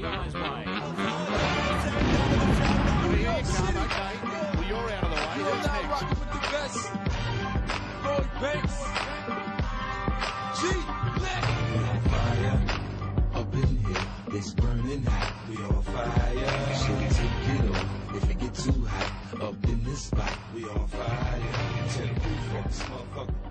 Lee on his way. Here you come, okay. Well, you're out of the way. Who's next? Rocking with the best. Lloyd Banks. G. Black. We on fire. Up in here, it's burning hot. We on fire. So take it off if it get too hot. Up in this spot, we on fire. Tell the roof on this motherfucker.